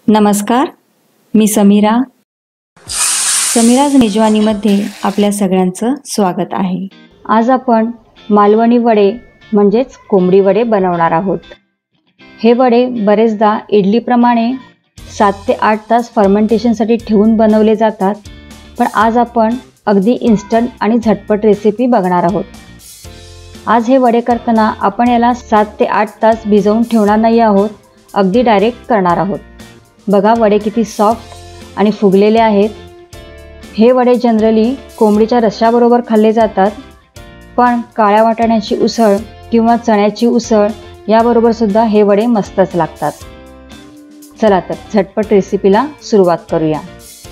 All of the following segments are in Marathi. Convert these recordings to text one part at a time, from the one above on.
नमस्कार, मी समीराज मेजवानीमध्ये आपल्या सगळ्यांचं स्वागत आहे। आज आपण मालवणी वडे म्हणजेच कोंबडी वडे बनवणार आहोत। हे वडे बरेचदा इडलीप्रमाणे 7 ते 8 तास फर्मेंटेशनसाठी ठेवून बनवले जातात, पण आज आपण अगदी इन्स्टंट आणि झटपट रेसिपी बघणार आहोत। आज हे वडे करताना आपण याला 7 ते 8 तास भिजवून ठेवणार नाही आहोत, अगदी डायरेक्ट करणार आहोत। बघा वडे किती सॉफ्ट आणि फुगलेले आहेत। हे वडे जनरली कोंबडीच्या रश्श्याबरोबर खाल्ले जातात, पण काळ्या वाटाण्याची उसळ किंवा चण्याची उसळ याबरोबर सुद्धा हे वडे मस्तच लागतात। चला तर झटपट रेसिपीला सुरुवात करूया।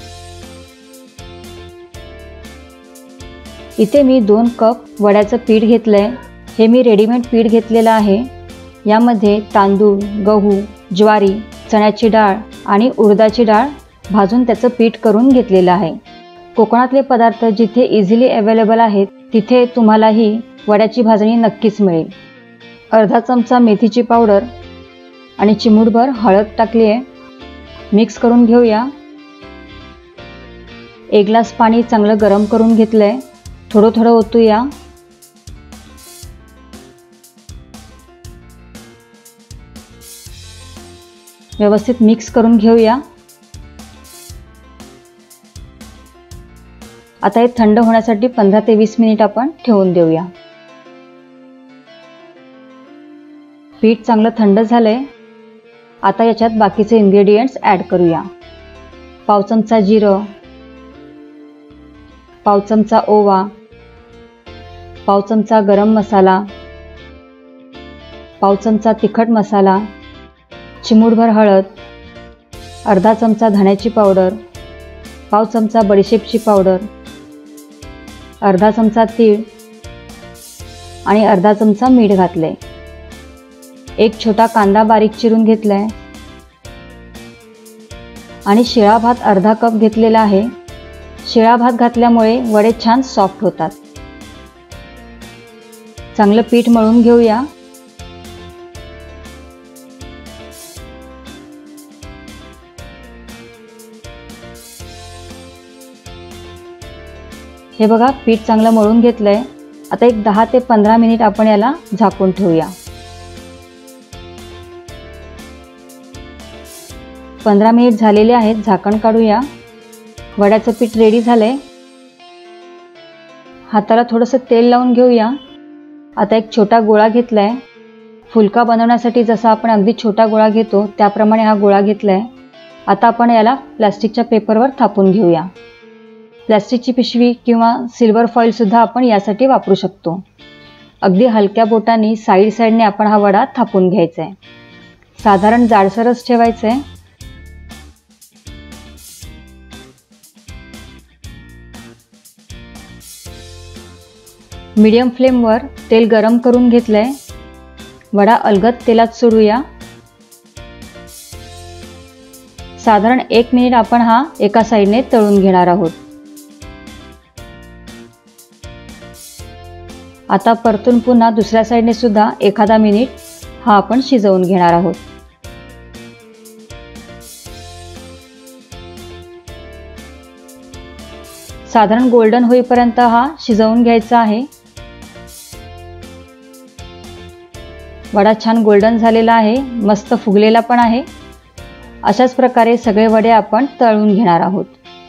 इथे मी 2 कप वड्याचं पीठ घेतलंय। हे मी रेडीमेड पीठ घेतलेलं आहे। यामध्ये तांदूळ, गहू, ज्वारी, चण्याची डाळ आणि उडदाची डाळ भाजून त्याचं पीठ करून घेतलेलं आहे। कोकणातले पदार्थ जिथे इझिली अवेलेबल आहेत तिथे तुम्हालाही वड्याची भाजणी नक्कीच मिळेल। अर्धा चमचा मेथीची पावडर आणि चिमूटभर हळद टाकली आहे। मिक्स करून घेऊया। 1 ग्लास पाणी चांगलं गरम करून घेतलंय। थोडं थोडं ओतूया। व्यवस्थित मिक्स करून घेऊया। आता हे थंड होण्यासाठी 15 ते 20 मिनिट आपण ठेवून देऊया। पीठ चांगलं थंड झालंय। आता याच्यात बाकीचे इन्ग्रेडियंट्स ॲड करूया। पाव चमचा जिरं, पाव चमचा ओवा, पाव चमचा गरम मसाला, पाव चमचा तिखट मसाला, चिमूटभर हळद, अर्धा चमचा धण्याची पावडर, पाव चमचा बडीशेपची पावडर, अर्धा चमचा तीळ आणि अर्धा चमचा मीठ घातले। 1 छोटा कांदा बारीक चिरून घेतलाय आणि शिळा भात अर्धा कप घेतलेला आहे। शिळा भात घातल्यामुळे वडे छान सॉफ्ट होतात। चांगलं पीठ मळून घेऊया। हे बघा पीठ चांगलं मळून घेतलंय। आता एक 10 ते 15 मिनिट आपण याला झाकून ठेवूया। 15 मिनिट झालेले आहेत। झाकण काढूया। वड्याचं पीठ रेडी झालंय। हाताला थोडंसं तेल लावून घेऊया। आता एक छोटा गोळा घेतलाय। फुलका बनवण्यासाठी जसा आपण अगदी छोटा गोळा घेतो त्याप्रमाणे हा गोळा घेतलाय। आता आपण याला प्लास्टिकच्या पेपरवर थापून घेऊया। प्लास्टिकची पिशवी किंवा सिल्वर फॉईल सुद्धा आपण यासाठी वापरू शकतो। अगदी हलक्या बोटांनी साईडने आपण हा वडा थापून घ्यायचा आहे। साधारण जाडसरच ठेवायचं आहे। मीडियम फ्लेमवर तेल गरम करून घेतलंय। वडा अलगद तेलात सोडूया। साधारण 1 मिनिट आपण हा एका साईडने तळून घेणार आहोत। आता परतून पुन्हा दुसऱ्या साईडने सुद्धा एखादा मिनिट हा आपण शिजवून घेणार आहोत। साधारण गोल्डन होईपर्यंत हा शिजवून घ्यायचा आहे। वडा छान गोल्डन झालेला आहे, मस्त फुगलेला पण आहे। अशाच प्रकारे सगळे वडे आपण तळून घेणार आहोत।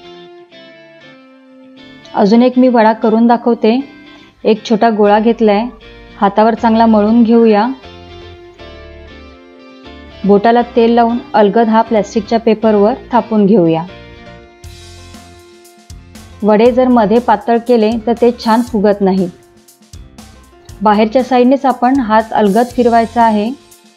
अजून एक मी वडा करून दाखवते। एक छोटा गोळा घेतलाय। हातावर चांगला मळून घेऊया। बोटाला तेल लावून अलगद हा प्लास्टिकच्या पेपरवर थापून घेऊया। वडे जर मध्ये पातळ केले तर ते छान फुगत नाहीत। बाहेरच्या साईडनेच आपण हात अलगद फिरवायचा आहे।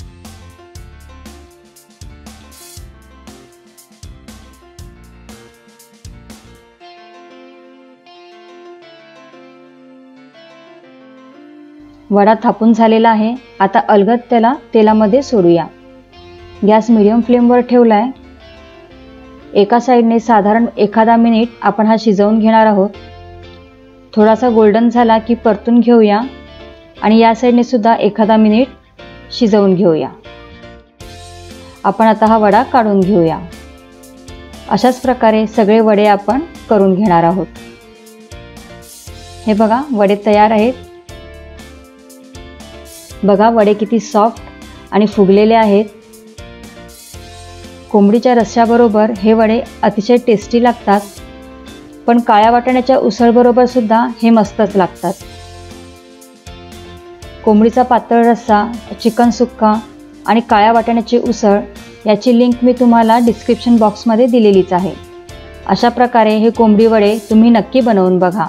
वडा थापून झालेला आहे। आता अलगद त्याला तेलामध्ये सोडूया। गॅस मीडियम फ्लेमवर ठेवलाय। एका साईडने साधारण एखादा मिनिट आपण हा शिजवून घेणार आहोत। थोडासा गोल्डन झाला की परतून घेऊया आणि या साईडने सुद्धा एखादा मिनिट शिजवून घेऊया। आपण आता हा वडा काढून घेऊया। अशाच प्रकारे सगळे वडे आपण करून घेणार आहोत। हे बघा वडे तयार आहेत। बघा वडे किती सॉफ्ट आणि फुगलेले आहेत। कोंबडीच्या रस्स्याबरोबर हे वडे अतिशय टेस्टी लागतात, पण काळ्या वाटाण्याच्या उसळबरोबर सुद्धा हे मस्तच लागतात। कोंबडीचा पातळ रस्सा, चिकन सुक्का आणि काळ्या वाटाण्याची उसळ याची लिंक मी तुम्हाला डिस्क्रिप्शन बॉक्समध्ये दिलेलीच आहे। अशा प्रकारे हे कोंबडी वडे तुम्ही नक्की बनवून बघा।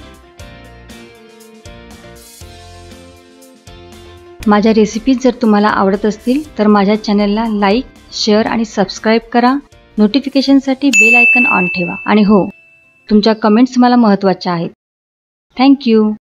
माझ्या रेसिपीज जर तुम्हाला आवडत असतील तर माझ्या चॅनलला लाईक, शेअर आणि सबस्क्राईब करा। नोटिफिकेशनसाठी बेल आयकॉन ऑन ठेवा आणि हो, तुमच्या कमेंट्स मला महत्त्वाच्या आहेत। Thank you.